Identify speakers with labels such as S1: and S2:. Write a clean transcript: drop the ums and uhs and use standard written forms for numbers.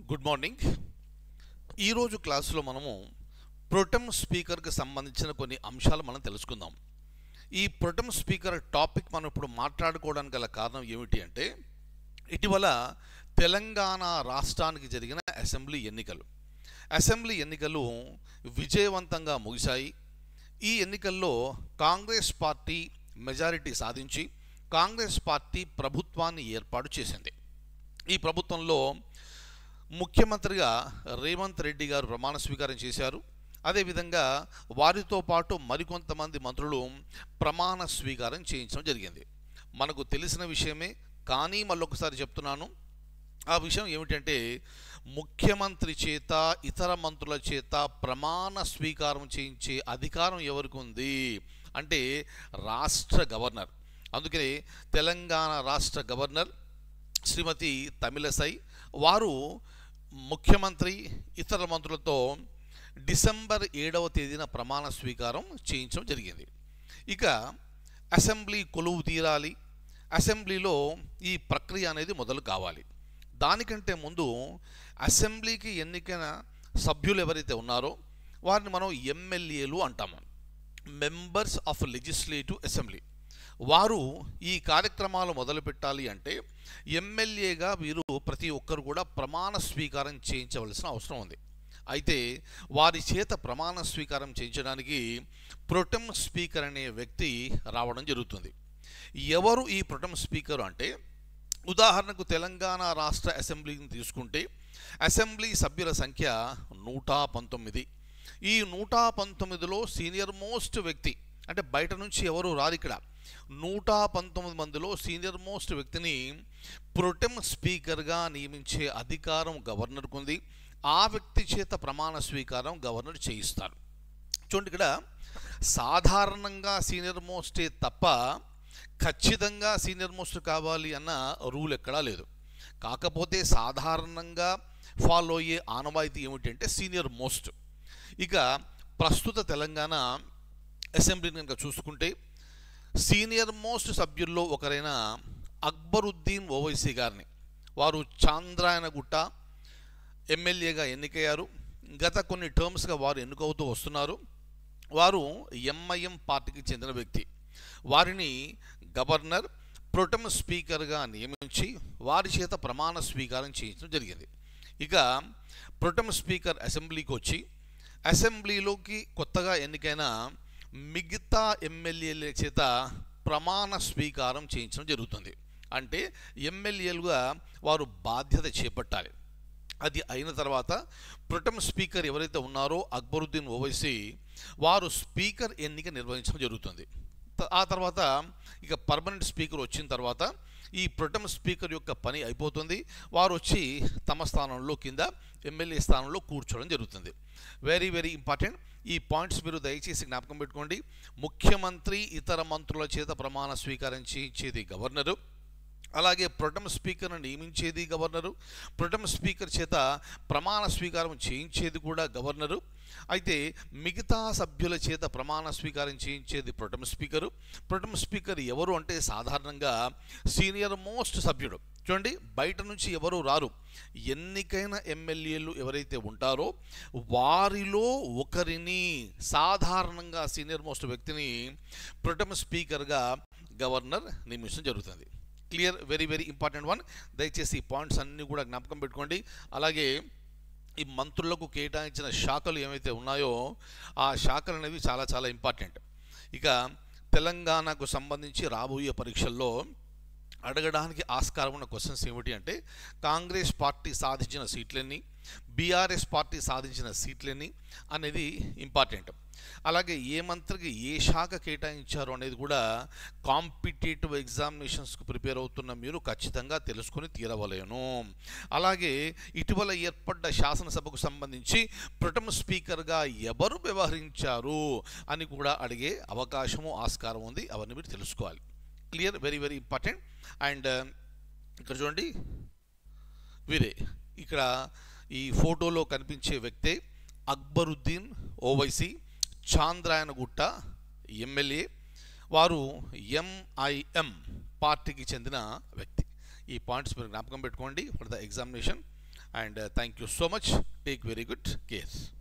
S1: Good morning. ఈరోజు క్లాసులో మనము ప్రొటెమ్ స్పీకర్కి సంబంధించిన కొన్ని అంశాలు మనం తెలుసుకుందాం. ఈ ప్రొటెమ్ స్పీకర్ టాపిక్ మనం ఇప్పుడు మాట్లాడుకోవడానికి గల కారణం ఏమిటి అంటే, ఇటీవల తెలంగాణ రాష్ట్రానికి జరిగిన అసెంబ్లీ ఎన్నికలు విజయవంతంగా ముగిశాయి. ఈ ఎన్నికల్లో కాంగ్రెస్ పార్టీ మెజారిటీ సాధించి కాంగ్రెస్ పార్టీ ప్రభుత్వాన్ని ఏర్పాటు చేసింది. ఈ ప్రభుత్వంలో ముఖ్యమంత్రిగా రేవంత్ రెడ్డి గారు ప్రమాణ స్వీకారం చేశారు. అదేవిధంగా వారితో పాటు మరికొంతమంది మంత్రులు ప్రమాణ స్వీకారం చేయించడం జరిగింది. మనకు తెలిసిన విషయమే, కానీ మళ్ళొకసారి చెప్తున్నాను. ఆ విషయం ఏమిటంటే, ముఖ్యమంత్రి చేత ఇతర మంత్రుల చేత ప్రమాణ స్వీకారం చేయించే అధికారం ఎవరికి ఉంది అంటే రాష్ట్ర గవర్నర్. అందుకనే తెలంగాణ రాష్ట్ర గవర్నర్ శ్రీమతి తమిళసై వారు ముఖ్యమంత్రి ఇతర మంత్రులతో డిసెంబర్ 7వ తేదీన ప్రమాణ స్వీకారం చేయించడం జరిగింది. ఇక అసెంబ్లీ కొలువు తీరాలి, అసెంబ్లీలో ఈ ప్రక్రియ అనేది మొదలు కావాలి. దానికంటే ముందు అసెంబ్లీకి ఎన్నికైన సభ్యులు ఎవరైతే ఉన్నారో వారిని మనం ఎమ్మెల్యేలు అంటాము, మెంబర్స్ ఆఫ్ లెజిస్లేటివ్ అసెంబ్లీ. వారు ఈ కార్యక్రమాలు మొదలు పెట్టాలి అంటే ఎమ్మెల్యేగా వీరు ప్రతి ఒక్కరు కూడా ప్రమాణ స్వీకారం చేయించవలసిన అవసరం ఉంది. అయితే వారి చేత ప్రమాణ స్వీకారం చేయించడానికి ప్రొటెమ్ స్పీకర్ అనే వ్యక్తి రావడం జరుగుతుంది. ఎవరు ఈ ప్రొటెమ్ స్పీకర్ అంటే, ఉదాహరణకు తెలంగాణ రాష్ట్ర అసెంబ్లీని తీసుకుంటే అసెంబ్లీ సభ్యుల సంఖ్య 119. ఈ 119లో సీనియర్ మోస్ట్ వ్యక్తి అంటే బయట నుంచి ఎవరు రారు. ఇక్కడ 119 మందిలో సీనియర్ మోస్ట్ వ్యక్తిని ప్రొటెమ్ స్పీకర్గా నియమించే అధికారం గవర్నర్కు ఉంది. ఆ వ్యక్తి చేత ప్రమాణ స్వీకారం గవర్నర్ చేయిస్తారు. చూడండి, ఇక్కడ సాధారణంగా సీనియర్ మోస్టే తప్ప ఖచ్చితంగా సీనియర్ మోస్ట్ కావాలి అన్న రూల్ ఎక్కడా లేదు. కాకపోతే సాధారణంగా ఫాలో అయ్యే ఆనవాయితీ ఏమిటంటే సీనియర్ మోస్ట్. ఇక ప్రస్తుత తెలంగాణ అసెంబ్లీని కనుక చూసుకుంటే సీనియర్ మోస్ట్ సభ్యుల్లో ఒకరైన అక్బరుద్దీన్ ఓవైసీ గారిని, వారు చాంద్రాయనగుట్ట ఎమ్మెల్యేగా ఎన్నికయ్యారు. గత కొన్ని టర్మ్స్గా వారు ఎన్నికవుతూ వస్తున్నారు. వారు ఎంఐఎం పార్టీకి చెందిన వ్యక్తి. వారిని గవర్నర్ ప్రొటెమ్ స్పీకర్గా నియమించి వారి చేత ప్రమాణ స్వీకారం చేయించడం జరిగింది. ఇక ప్రొటెమ్ స్పీకర్ అసెంబ్లీకి వచ్చి అసెంబ్లీలోకి కొత్తగా ఎన్నికైన మిగతా ఎమ్మెల్యేల చేత ప్రమాణ స్వీకారం చేయించడం జరుగుతుంది. అంటే ఎమ్మెల్యేలుగా వారు బాధ్యత చేపట్టాలి. అది అయిన తర్వాత ప్రొటెమ్ స్పీకర్ ఎవరైతే ఉన్నారో అక్బరుద్దీన్ ఓవైసీ వారు స్పీకర్ ఎన్నిక నిర్వహించడం జరుగుతుంది. ఆ తర్వాత ఇక పర్మనెంట్ స్పీకర్ వచ్చిన తర్వాత ఈ ప్రొటెమ్ స్పీకర్ యొక్క పని అయిపోతుంది. వారు వచ్చి తమ స్థానంలో కింద ఎమ్మెల్యే స్థానంలో కూర్చోవడం జరుగుతుంది. Very very important. ఈ పాయింట్స్ మీరు దయచేసి జ్ఞాపకం పెట్టుకోండి. ముఖ్యమంత్రి ఇతర మంత్రుల చేత ప్రమాణ స్వీకారం చేయించేది గవర్నరు, అలాగే ప్రొటెమ్ స్పీకర్ను నియమించేది గవర్నరు, ప్రొటెమ్ స్పీకర్ చేత ప్రమాణ స్వీకారం చేయించేది కూడా గవర్నరు. అయితే మిగతా సభ్యుల చేత ప్రమాణ స్వీకారం చేయించేది ప్రొటెమ్ స్పీకరు. ప్రొటెమ్ స్పీకర్ ఎవరు అంటే సాధారణంగా సీనియర్ మోస్ట్ సభ్యుడు. చూడండి, బయట నుంచి ఎవరు రారు. ఎన్నికైన ఎమ్మెల్యేలు ఎవరైతే ఉంటారో వారిలో ఒకరిని, సాధారణంగా సీనియర్ మోస్ట్ వ్యక్తిని ప్రొటెమ్ స్పీకర్గా గవర్నర్ నియమించడం జరుగుతుంది. Clear, very very important one. దయచేసి ఈ పాయింట్స్ అన్నీ కూడా జ్ఞాపకం పెట్టుకోండి. అలాగే ఈ మంత్రులకు కేటాయించిన శాఖలు ఏవైతే ఉన్నాయో ఆ శాఖలు అనేవి చాలా చాలా ఇంపార్టెంట్. ఇక తెలంగాణకు సంబంధించి రాబోయే పరీక్షల్లో అడగడానికి ఆస్కారం ఉన్న క్వశ్చన్స్ ఏమిటి అంటే, కాంగ్రెస్ పార్టీ సాధించిన సీట్లన్నీ, బీఆర్ఎస్ పార్టీ సాధించిన సీట్లన్నీ అనేది ఇంపార్టెంట్. అలాగే ఏ మంత్రికి ఏ శాఖ కేటాయించారు అనేది కూడా కాంపిటేటివ్ ఎగ్జామినేషన్స్కు ప్రిపేర్ అవుతున్న మీరు ఖచ్చితంగా తెలుసుకొని తీరవలేను. అలాగే ఇటీవల ఏర్పడ్డ శాసనసభకు సంబంధించి ప్రొటెమ్ స్పీకర్గా ఎవరు వ్యవహరించారు అని కూడా అడిగే అవకాశము ఆస్కారం ఉంది. అవన్నీ మీరు తెలుసుకోవాలి. Clear, very very important. And ఇక్కడ చూడండి, వీరే ఇక్కడ ఈ ఫోటోలో కనిపించే వ్యక్తే అక్బరుద్దీన్ ఓవైసీ, చాంద్రాయనగుట్ట ఎమ్మెల్యే. వారు ఎంఐఎం పార్టీకి చెందిన వ్యక్తి. ఈ పాయింట్స్ మీరు జ్ఞాపకం పెట్టుకోండి for the examination. And thank you so much. Take very good care.